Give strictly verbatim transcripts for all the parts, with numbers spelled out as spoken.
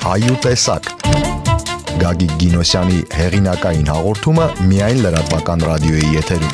Հայուտեսակ Գագիկ Գինոսյանի հեղինակային հաղորդումը միայն լրատվական ռադիոյի եթերում։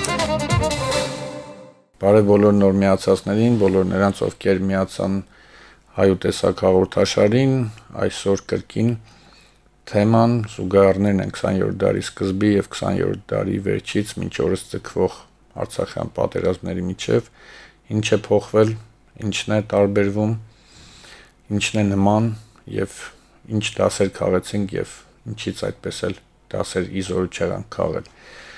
Բարև բոլոր նոր միացածներին, բոլոր նրանց, ովքեր միացան Հայուտեսակ հաղորդաշարին, այսօր կրկին թեման զուգահեռներն են քսաներորդ դարի սկզբի եւ քսաներորդ դարի վերջից մինչ օրս ցկվող Արցախյան պատերազմների միջև, ինչ է փոխվել, ինչն է տարբերվում, ինչն է նման եւ ինչ դասեր քաղեցինք եւ ինչից այդպես էլ դասեր իզորու չեղանք քաղել։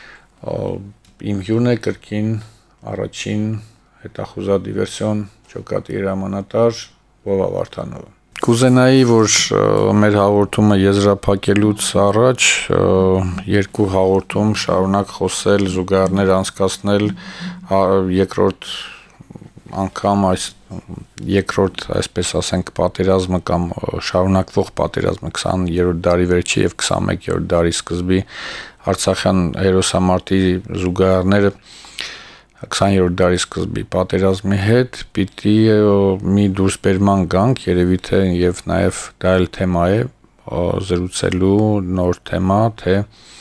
Իմ հյուրն է կրկին առաջին հետախուզա դիվերսիոն ջոկատի հրամանատար Վովա Վարդանովը։ Կուզենայի, որ մեր հաղորդումը եզրափակելուց առաջ երկու հաղորդում շարունակ խոսել, զուգահեռներ անցկացնել երկրորդ անգամ այս երկրորդ, այսպես ասենք, պատերազմը կամ շարունակվող պատերազմը քսաներորդ դարի վերջի եւ քսանմեկերորդ դարի սկզբի Արցախյան հերոսամարտի զուգահեռները քսաներորդ դարի սկզբի պատերազմի հետ պիտի մի դուրսբերման գանք, երևի թե եւ նաեւ դա էլ թեմա է զրուցելու նոր թեմա, թե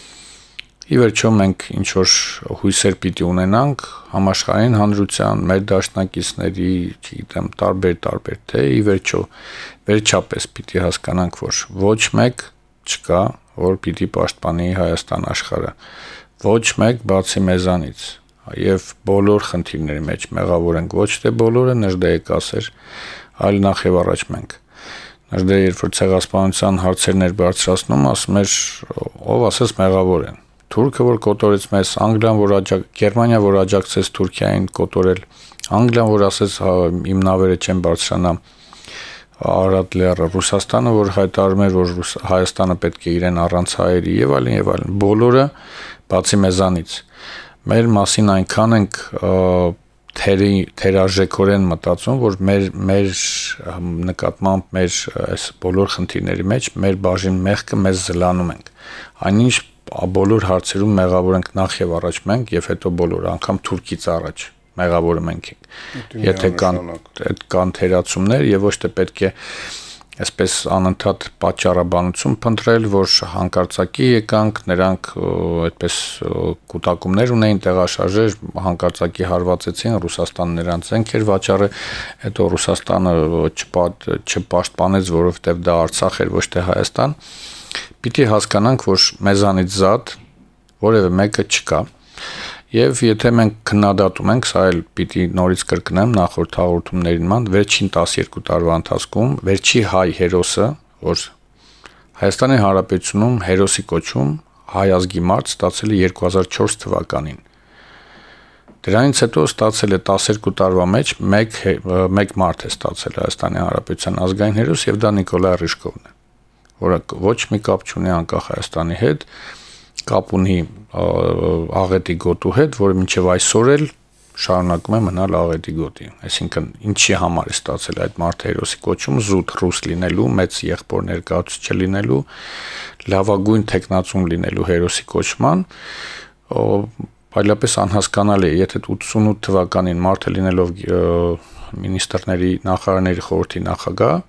ի վերջո մենք ինչ որ հույսեր պիտի ունենանք համաշխարհային հանրության, մեր դաշնակիցների, չգիտեմ, տարբեր-տարբեր, թե ի վերջո վերջապես պիտի հասկանանք, որ ոչ մեկ չկա, որ պիտի պաշտպանի Հայաստան աշխարհը, ոչ մեկ բացի մեզանից։ Եվ բոլոր խնդիրների մեջ մեղավոր ենք, ոչ թե բոլորը, Նժդեհը կասեր, այլ նախ եւ առաջ մենք։ Նժդեհը երբ որ ցեղասպանության հարցերն էր բարձրացնում, ասում էր, ով ասես մեղավոր են։ Թուրքը, որ կոտորեց մեզ, Անգլիան, որ աջակ, Գերմանիա, որ աջակցեց Թուրքիային կոտորել, Անգլիան, որ ասեց իմ նավերը չեն բարձրանա Արարատ լեռը, Ռուսաստանը, որ հայտարարում էր, որ Հայաստանը պետք է իրեն առանց հայերի եւ այլն եւ այլն, բոլորը բացի մեզանից մեր մասին այնքան ենք թերի թերարժեքորեն մտածում, որ մեր մեր նկատմամբ մեր այս բոլոր խնդիրների մեջ մեր բաժին մեղքը մեզ զլանում ենք։ Այնինչ բոլոր հարցերում մեղավոր ենք նախ եւ առաջ մենք եւ հետո բոլորը, անգամ Թուրքից առաջ մեղավորը մենք ենք։ Եթե կան այդ կան թերացումներ եւ ոչ թե պետք է այսպես անընդհատ պատճառաբանություն փնտրել, որ հանկարծակի եկանք, նրանք այդպես կուտակումներ ունեին, տեղաշարժեր, հանկարծակի հարվածեցին, Ռուսաստանը նրանց զենք էր վաճառել, հետո Ռուսաստանը չպաշտպանեց, որովհետև դա Արցախ էր, ոչ թե Հայաստան։ Պիտի հասկանանք, որ մեզանից զատ որևէ մեկը չկա։ Եվ եթե մենք քննադատում ենք, սա էլ պիտի նորից կրկնեմ նախորդ հաղորդումներին ման, վերջին տասներկու տարվա ընթացքում վերջի հայ հերոսը, որ Հայաստանի Հանրապետությունում հերոսի կոչում հայ ազգի մարդ ստացել է երկու հազար չորս թվականին։ Դրանից հետո ստացել է տասներկու տարվա մեջ մեկ մեկ մարդ է ստացել Հայաստանի Հանրապետության ազգային հերոս եւ դա Նիկոլայ Ռիժկովն է, որը ոչ մի կապ չունի անկախ Հայաստանի հետ, կապ ունի աղետի գոտու հետ, որը մինչև այսօր էլ շարունակում է մնալ աղետի գոտի։ Այսինքն ինչի համար է ստացել այդ մարդը հերոսի կոչում, զուտ ռուս լինելու, մեծ եղբոր ներկայացուցիչ լինելու, լավագույն տեխնացում լինելու հերոսի կոչման, այլապես անհասկանալի է, եթե ութսունութ թվականին մարդը լինելով մինիստրների նախարարների խորհրդի նախագահ,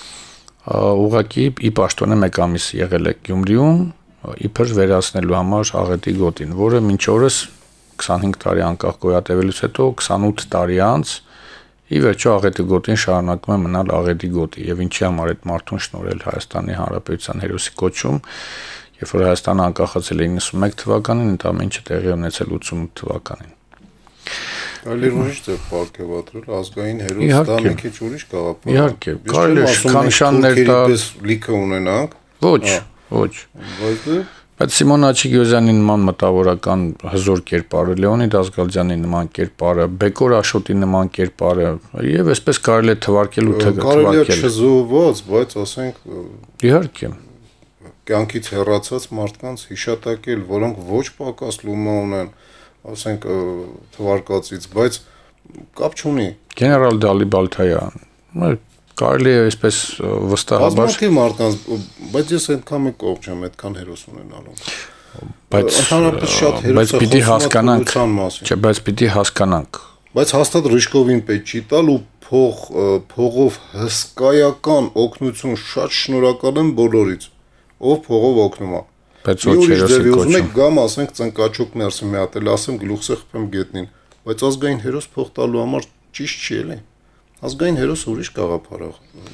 ուղղակի ի պաշտոնե մեկ ամիս եղել է Գյումրիում իբր վերացնելու համար աղետի գոտին, որը մինչ օրս քսանհինգ տարի անկախ գոյատևելուց հետո քսանութ տարի անց ի վերջո աղետի գոտին շարունակում է մնալ աղետի գոտի եւ ինչի համար այդ մարդուն շնորհել Հայաստանի Հանրապետության հերոսի կոչում, երբ որ Հայաստանը անկախացել է իննսունմեկ թվականին, ընդամենը ինչը տեղի ունեցել ութսունութ թվականին։ Կարելի է ուրիշ ձև պարգևատրել, ազգային հերոս դա մի քիչ ուրիշ գաղափար։ Իհարկե, կարելի է շքանշաններ տալ, լիքը ունենանք։ Ոչ, ոչ։ Բայց Սիմոն Աչիգյոզյանի նման մտավորական հզոր կերպարը, Լեոնիդ Ազգալյանի նման կերպարը, Բեկոր Աշոտի նման կերպարը, եւ այսպես կարելի է թվարկել ու թվարկել։ Կարելի է չզոհված, բայց ասենք իհարկե կյանքից հեռացած մարդկանց հիշատակել, որոնք ոչ պակաս լումա ունեն, ասենք թվարկածից, բայց կապ չունի։ Գեներալ Դալի-Բալթայան, կարելի է այսպես վստահաբար բազմաթիվ մարդկանց, բայց ես այդքան մեկ կողմ չեմ, այդքան հերոս ունենալու։ Բայց ընդհանրապես շատ հերոս բայց պիտի հասկանանք, չէ, բայց պիտի հասկանանք, Բայց հաստատ Ռիժկովին պետք չի տալ ու փող փողով հսկայական օգնություն, շատ շնորհակալ եմ բոլորից, ով փողով օգնում է։ Բայց ոչ հերոսի կոչում։ Գամ ասենք ծնկաչոկ ներսի մի հատ էլ ասեմ գլուխսը խփեմ գետնին, բայց ազգային հերոս փող տալու համար ճիշտ չի էլի։ Ազգային հերոս ուրիշ գաղափար է։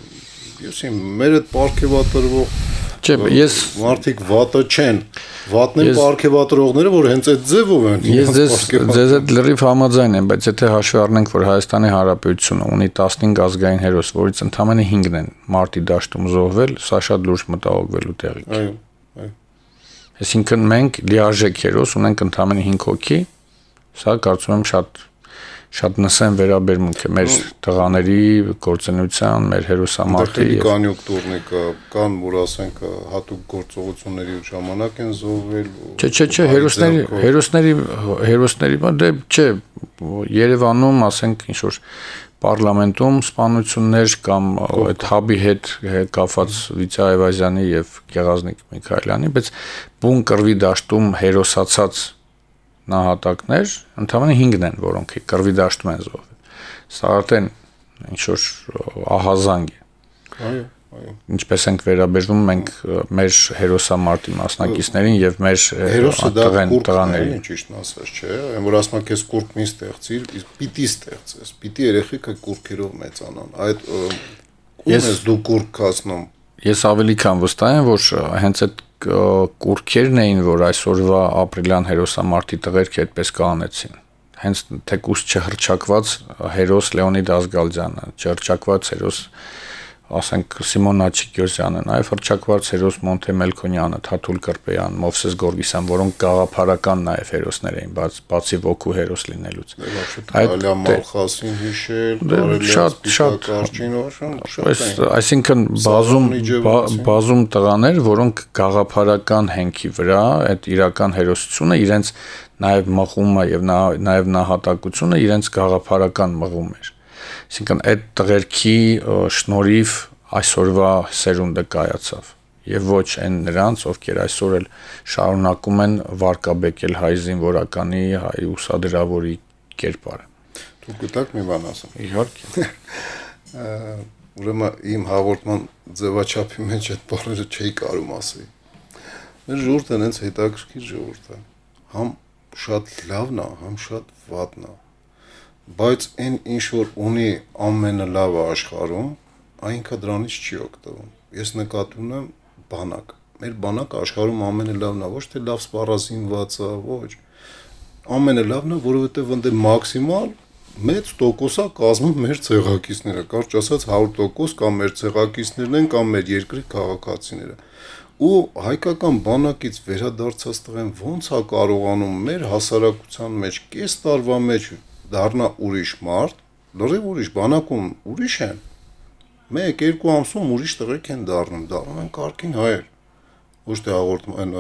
Ես իմ մեր այդ պարգևատրվող Չէ, ես մարդիկ վատը չեն։ Վատն են պարգևատրողները, որ հենց այդ ձևով են։ Ես ձեզ ձեզ այդ լրիվ համաձայն եմ, բայց եթե հաշվի առնենք, որ Հայաստանի Հանրապետությունը ունի տասնհինգ ազգային հերոս, որից ընդամենը հինգն են մարտի դաշտում զոհվել, սա շատ լուրջ մտահոգվելու տեղիք է։ Այո, այո։ Այսինքն մենք լիարժեք հերոս ունենք ընդամենը հինգ հոգի, սա կարծում եմ շատ շատ նսեն վերաբերմունք է մեր տղաների գործունեության, մեր հերոսամարտի եւ կոնյունկտուրնի կա, կան որ ասենք հատուկ գործողությունների ժամանակ են զոհվել։ Չէ, չէ, չէ, հերոսների հերոսների հերոսների դե չէ, Երևանում ասենք ինչ որ պարլամենտում սպանություններ կամ այդ հաբի հետ կապված Վիցե Այվազյանի եւ Գեղազնիկ Միքայելյանի, բայց բուն կռվի դաշտում հերոսացած նահատակներ ընդամենը հինգն են, որոնք կռվի դաշտում են զոհվել։ Սա արդեն ինչ որ ահազանգ է։ Այո, այո։ Ինչպես ենք վերաբերվում մենք մեր հերոսամարտի մասնակիցներին եւ մեր տղաներին, ճիշտ ասած, չէ, այն որ ասում եմ քեզ կուրկ մի ստեղծիր, իսկ պիտի ստեղծես, պիտի երեխեքը կուրկերով մեծանան։ Այդ ում ես դու կուրկ կասնում։ Ես ավելի քան վստահ եմ, որ հենց այդ կուրքերն էին, որ այսօրվա ապրիլյան հերոսամարտի տղերք այդպես կանեցին։ Հենց թեկուս չհրճակված հերոս Լեոնիդ Ազգալյանը, չհրճակված հերոս ասենք Սիմոն Աչիկյոսյանը, նաև հրճակված հերոս Մոնթե Մելքոնյանը, Թաթուլ Կրպեյան, Մովսես Գորգիսյան, որոնք գաղափարական նաև հերոսներ էին, բացի ոգու հերոս լինելուց։ Այդ Մալխասին հիշել, շատ շատ այսինքն բազում բազում տղաներ, որոնք գաղափարական հենքի վրա այդ իրական հերոսությունը իրենց նաև մղումը եւ նաև նահատակությունը իրենց գաղափարական մղում էր։ Այսինքն այդ տղերքի շնորհիվ այսօրվա սերունդը կայացավ եւ ոչ այն նրանց, ովքեր այսօր էլ շարունակում են վարկաբեկել հայ զինվորականի, հայ ուսադրավորի կերպարը։ Դուք գտաք մի բան ասեմ։ Իհարկե։ Ուրեմն իմ հաղորդման ձևաչափի մեջ այդ բառերը չէի կարում ասել։ Մեր ժողովուրդը հենց հետաքրքիր ժողովուրդ է։ Համ շատ լավն է, համ շատ վատն է։ Բայց այն ինչ որ ունի ամենը լավը աշխարհում, այնքը դրանից չի օգտվում։ Ես նկատում եմ բանակ։ Մեր բանակը աշխարհում ամենը լավն է, ոչ թե լավ սպառազինված է, ոչ։ Ամենը լավն է, որովհետև ընդ մաքսիմալ մեծ տոկոսա կազմում մեր ցեղակիցները, կարճ ասած հարյուր տոկոս կամ մեր ցեղակիցներն են կամ մեր երկրի քաղաքացիները։ Ու հայկական բանակից վերադարձած տղեն ո՞նց է կարողանում մեր հասարակության մեջ կես տարվա մեջ դառնա ուրիշ մարդ, լրիվ ուրիշ, բանակում ուրիշ են։ Մեկ երկու ամսում ուրիշ տղեկ են դառնում, դառնում են կարգին հայեր։ Ոչ թե հաղորդման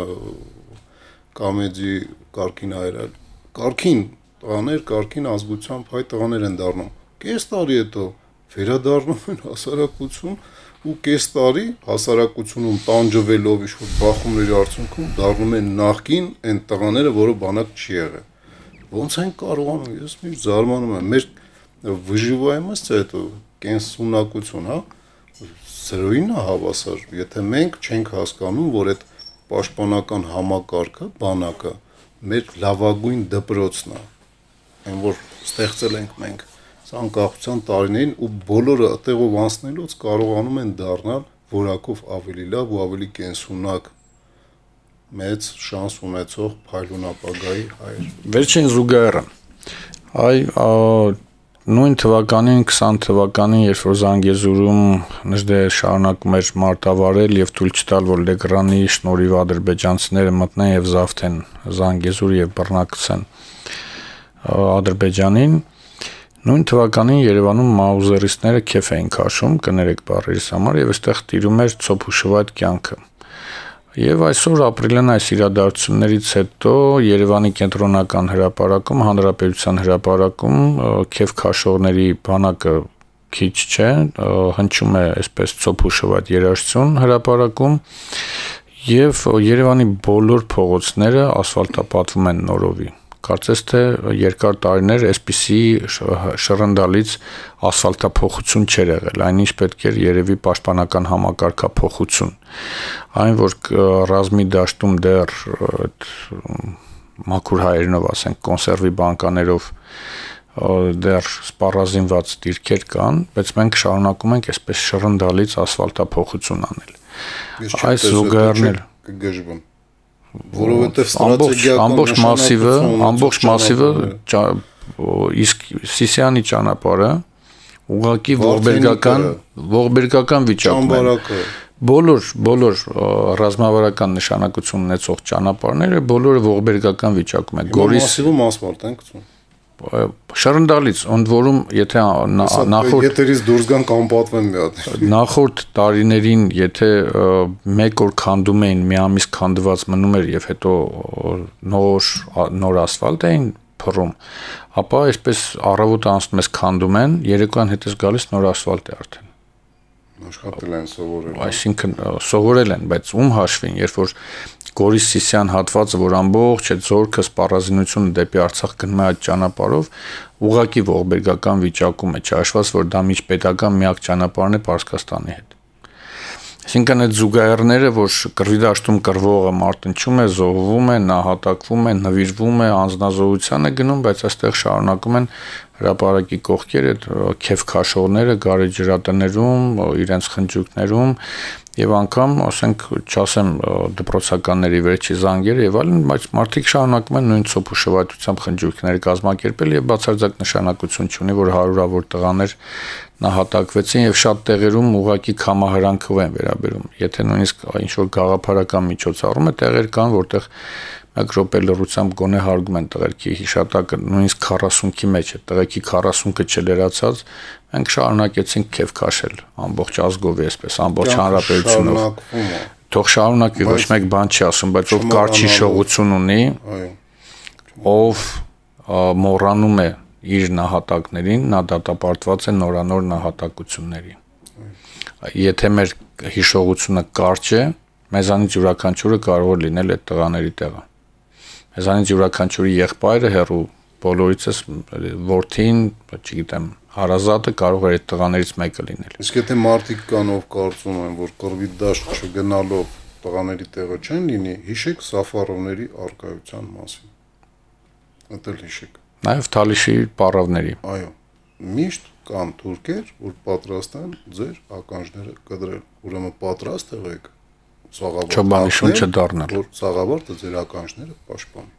կամեդի կարգին հայեր, կարգին տղաներ, կարգին ազգությամբ հայ տղաներ են դառնում։ Կես տարի հետո վերադառնում են հասարակություն ու կես տարի հասարակությունում տանջվելով ինչ-որ բախումների արդյունքում դառնում են նախկին այն տղաները, որը բանակ չի եղել։ Ոնց են կարողանում, ես միշտ զարմանում եմ, մեր վժիվայմասը այդ կենսունակություն, հա, սրույն է հավասար, եթե մենք չենք հասկանում, որ այդ պաշտպանական համակարգը, բանակը, մեր լավագույն դպրոցն է, այն որ ստեղծել ենք մենք անկախության տարիներին ու բոլորը այդտեղով անցնելուց կարողանում են դառնալ որակով ավելի լավ ու ավելի կենսունակ մեծ շանս ունեցող փայլուն ապագայի հայր։ Վերջին զուգահեռը։ Այ նույն թվականին քսան թվականին, երբ որ Զանգեզուրում Նժդե շարունակում էր մարտավարել եւ թույլ չտալ, որ Լեգրանի շնորհիվ ադրբեջանցիները մտնեն եւ զավթեն Զանգեզուր եւ բռնակցեն Ադրբեջանին, նույն թվականին Երևանում մաուզերիստները քեֆ էին քաշում, կներեք բառերից համար, եւ այստեղ տիրում էր ցոփուշվայտ կյանքը։ Եվ այսօր ապրիլյան այս իրադարձություններից հետո Երևանի կենտրոնական հրապարակում, Հանրապետության հրապարակում քեֆ քաշողների բանակը քիչ չէ, հնչում է այսպես ցոփուշվայտ երաժշտություն հրապարակում, եւ Երևանի բոլոր փողոցները ասֆալտապատվում են նորովի։ կարծես թե երկար տարիներ այսպիսի շռնդալից ասֆալտափոխություն չէր եղել, այնինչ պետք էր երևի պաշտպանական համակարգափոխություն։ Այն, որ ռազմի դաշտում դեռ մաքուր հայերենով ասենք կոնսերվի բանկաներով դեռ սպառազինված դիրքեր կան, բայց մենք շարունակում ենք այսպես շռնդալից ասֆալտափոխություն անել։ Այս զուգահեռներ կգժվում որովհետև ստրատեգիական ամբողջ մասիվը, ամբողջ մասիվը իսկ Սիսիանի ճանապարհը ուղղակի ողբերգական ողբերգական վիճակում է։ Բոլոր բոլոր ռազմավարական նշանակություն ունեցող ճանապարհները բոլորը ողբերգական վիճակում են։ Գորիս մասիվում ասֆալտ են գցում։ Շռնդալից, ընդ որում, եթե նախորդ եթերից դուրս գան կամ պատվեն մի հատ։ Նախորդ տարիներին, եթե մեկ օր քանդում էին, մի ամիս քանդված մնում էր եւ հետո նոր նոր ասֆալտ էին փռում, ապա այսպես առավոտը անցնում ես քանդում են, երեկոյան հետս գալիս նոր ասֆալտ է արդեն։ Աշխատել են, սովորել։ Այսինքն սովորել են, բայց ում հաշվին, երբ որ Գորիս-Սիսիան հատվածը, որ ամբողջ այդ զորքը սպառազինությունը դեպի Արցախ գնում է այդ ճանապարհով, ուղղակի ողբերգական վիճակում է, չհաշված որ դա միջպետական միակ ճանապարհն է Պարսկաստանի հետ։ Այսինքն այդ զուգահեռները, որ կռվի դաշտում կռվողը մարտնչում է, զոհվում է, նահատակվում է, նվիրվում է, անձնազոհության է գնում, բայց այստեղ շարունակում են հրապարակի կողքերը, քեֆ քաշողները գարեջրատներում, իրենց խնջույքներում եւ անգամ, ասենք, չասեմ դպրոցականների վերջի զանգերը եւ այլն, բայց մարդիկ շարունակում են նույն ցոփ ու շվայտությամբ խնջույքները կազմակերպել եւ բացարձակ նշանակություն չունի, որ հարյուրավոր տղաներ նահատակվեցին եւ շատ տեղերում ուղակի քամահրանքով են վերաբերում։ Եթե նույնիսկ ինչ որ գաղափարական միջոցառում է, տեղեր կան, որտեղ մեկ րոպե լռությամբ գոնե հարգում են տղերքի հիշատակը, նույնիսկ քառասունքի մեջ է, տղեկի քառասունքը չլերացած, մենք շարունակեցինք քեֆ քաշել ամբողջ ազգով այսպես, ամբողջ հանրապետությունով։ Թող շարունակի, ոչ մեկ բան չի ասում, բայց ով կարճ հիշողություն ունի, ով մոռանում է իր նահատակներին, նա դատապարտված է նորանոր նահատակությունների։ Եթե մեր հիշողությունը կարճ է, մեզանից յուրաքանչյուրը կարող է լինել այդ տղաների տեղը։ Մեզանից յուրաքանչյուրի եղբայրը հեռու բոլորիցս որդին, չգիտեմ, հարազատը կարող է այդ տղաներից մեկը լինել։ Իսկ եթե մարդիկ կան, ով կարծում են, որ կռվի դաշտ չգնալով տղաների տեղը չեն լինի, հիշեք Սաֆարովների արկայության մասին։ Դա էլ հիշեք։ Նաև Թալիշի պարավների։ Այո, միշտ կան թուրքեր, որ պատրաստ են ձեր ականջները կտրել։ Ուրեմն պատրաստ եղեք Չոբանի շունչը դառնալ, որ Սաղավարտը ձեր ականջները պաշտպանի։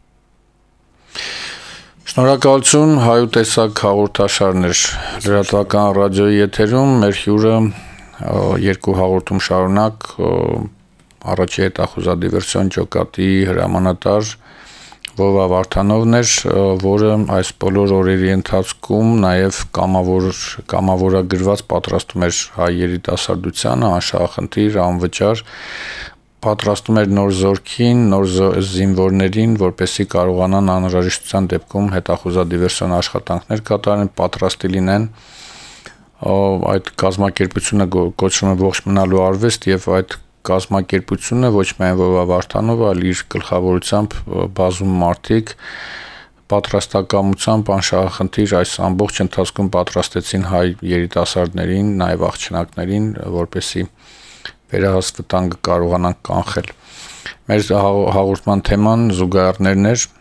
Շնորհակալություն, հայուտեսակ հաղորդաշարներ լրատվական ռադիոյի եթերում, մեր հյուրը երկու հաղորդում շարունակ առաջի հետախուզադիվերսիոն ջոկատի հրամանատար Վովա Վարդանովն էր, որը այս բոլոր օրերի ընթացքում նաև կամավոր կամավորագրված պատրաստում էր հայ երիտասարդությանը, անշահախնդիր, անվճար պատրաստում էր նոր զորքին, նոր զինվորներին, որպեսզի կարողանան անհրաժեշտության դեպքում հետախուզադիվերսիոն աշխատանքներ կատարեն, պատրաստի լինեն այդ կազմակերպությունը կոչվում է ողջ մնալու արվեստ եւ այդ կազմակերպությունը ոչ միայն Վովա Վարդանովը, այլ իր գլխավորությամբ բազում մարդիկ պատրաստակամությամբ անշահախնդիր այս ամբողջ ընթացքում պատրաստեցին հայ երիտասարդներին, նաև աղջնակներին, որպեսզի վերահաս վտանգը կարողանան կանխել։ Մեր հաղորդման թեման զուգահեռներն էր,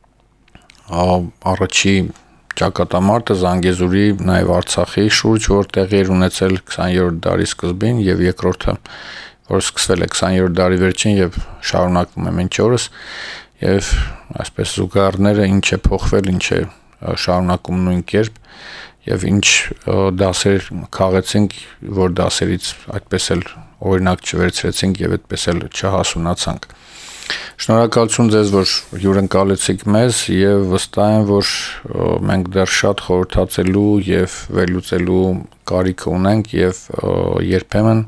առաջի ճակատամարտը Զանգեզուրի, նաև Արցախի շուրջ, որ տեղի էր ունեցել քսաներորդ դարի սկզբին եւ երկրորդը որ սկսվել է քսաներորդ դարի վերջին եւ շարունակվում է մինչ օրս եւ այսպես զուգահեռները ինչ է փոխվել, ինչ է շարունակում նույն կերպ եւ ինչ դասեր քաղեցինք, որ դասերից այդպես էլ օրինակ չվերցրեցինք եւ այդպես էլ չհասունացանք։ Շնորհակալություն ձեզ, որ հյուրընկալեցիք մեզ եւ վստահ եմ, որ մենք դեռ շատ խորհրդածելու եւ վերլուծելու կարիք ունենք եւ երբեմն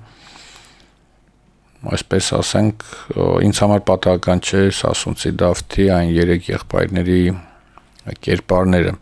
այսպես ասենք, ինձ համար պատահական չէ Սասունցի Դավթի այն երեք եղբայրների կերպարները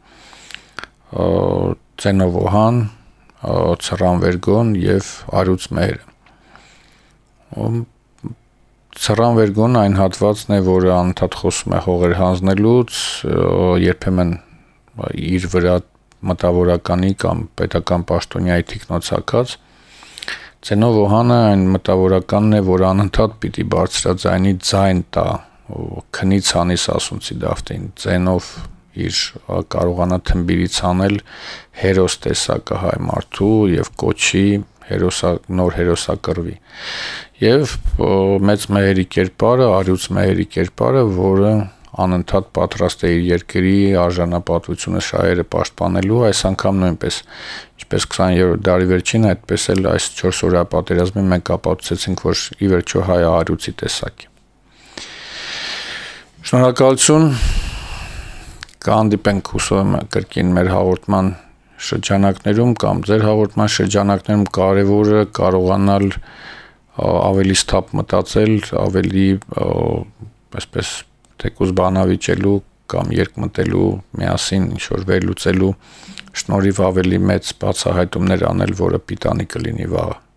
Ծենովոհան, Ցրան Վերգոն եւ Արուց Մեհերը։ Ցռան վերգոն այն հատվածն է, որը անընդհատ խոսում է հողեր հանձնելուց, երբեմն իր վրա մտավորականի կամ պետական պաշտոնյայի թիկնոցակած Ցենով Օհանը այն մտավորականն է, որ անընդհատ պիտի բարձրաձայնի ձայն տա, քնից հանիս ասունցի դավտին, ձենով իր կարողանա թմբիրից անել հերոս տեսակը հայ մարդու եւ կոչի հերոսա նոր հերոսակրվի։ Եվ մեծ մեղերի կերպարը, արյուծ մեղերի կերպարը, որը անընդհատ պատրաստ է իր երկրի արժանապատվությունը շահերը պաշտպանելու, այս անգամ նույնպես, ինչպես քսաներորդ դարի վերջին, այդպես էլ այս չորսօրյա պատերազմին մենք ապացուցեցինք, որ ի վերջո հայը արյուծի տեսակ է։ Շնորհակալություն, կհանդիպենք հուսով եմ կրկին մեր հաղորդման շրջանակներում կամ ձեր հաղորդման շրջանակներում կարևորը կարողանալ ավելի սթափ մտածել, ավելի այսպես թեկուզ բանավիճելու կամ երկմտելու միասին ինչ-որ վերլուծելու շնորհիվ ավելի մեծ բացահայտումներ անել, որը պիտանի կլինի վաղը։